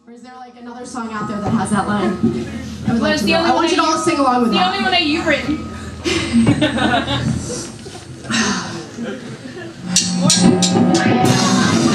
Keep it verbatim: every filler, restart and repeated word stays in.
Or is there like another song out there that has that line? I would like to the know. only I want you to all sing along with the that. The only one that you've written. More.